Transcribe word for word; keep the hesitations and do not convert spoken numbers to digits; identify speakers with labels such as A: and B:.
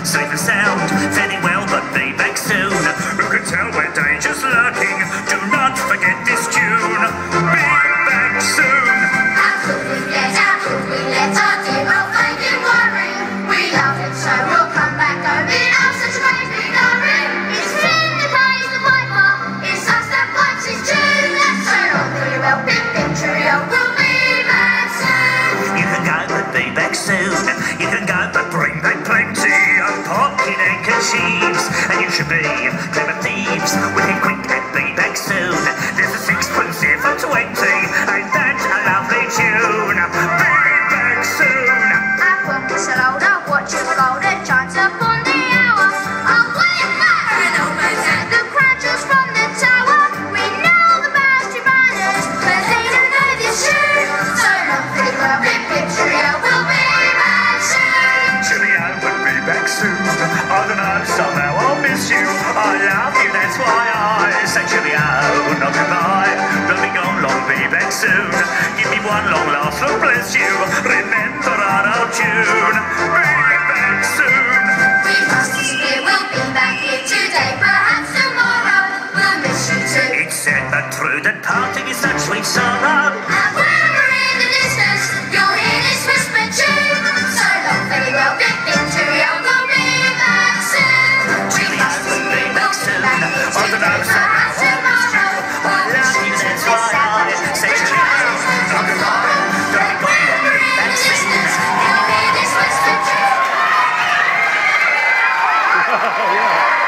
A: safe and sound, fairly well, but be back soon. Who can tell where danger's lurking? Do not forget this tune. Be back soon.
B: How could we let, how could we let our dear old Fagin worry? We love him so we'll come back home in oh such a great big hurry. It's him that plays the piper, it's us that pipes his tune. That's so long for you, well, big, big trio, we'll be back soon.
A: You can go, but be back soon. You can go, but bring back plenty of pocket handkerchiefs. And you should be clever thieves. Wicked quick and be back soon. There's a sixpence here for twenty, and that's a lovely tune. Be back soon.
B: I promise I'll hold up, watch your golden chance upon the hour. I'll wave back an old man's hand. The crouchers from the tower. We know the bounty riders, but they don't know this tune. So long, farewell, big, big trio, we'll be back soon.
A: Cheerio, but be back soon. I don't know, somehow I'll miss you. I love you, that's why I say cheerio, not goodbye. Don't be gone long, be back soon. Give me one long last look, bless you. Remember our old tune. Be back soon.
B: We must disappear, we'll be back here today, perhaps tomorrow. We'll miss you too.
A: It's said but true that parting is such sweet sorrow.
B: And when we're in the distance, you'll hear this whispered tune. So long, farewell, big, big trio, we'll be back soon. We must disappear, we'll be back here today, perhaps tomorrow. We'll miss you too, it's sad, but true. Say cheerio, not goodbye. Don't be gone, we'll be back soon. You'll hear this whispered tune.
C: Oh, yeah.